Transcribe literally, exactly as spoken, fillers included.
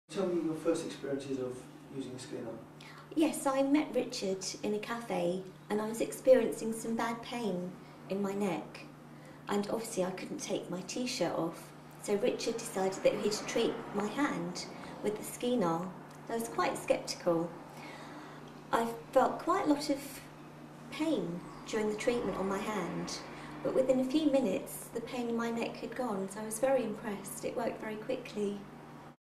Tell me your first experiences of using a scanner. Yes, I met Richard in a cafe and I was experiencing some bad pain in my neck, and obviously I couldn't take my t-shirt off, so Richard decided that he'd treat my hand with the scanner. I was quite sceptical. I felt quite a lot of pain during the treatment on my hand, but within a few minutes the pain in my neck had gone, so I was very impressed. It worked very quickly.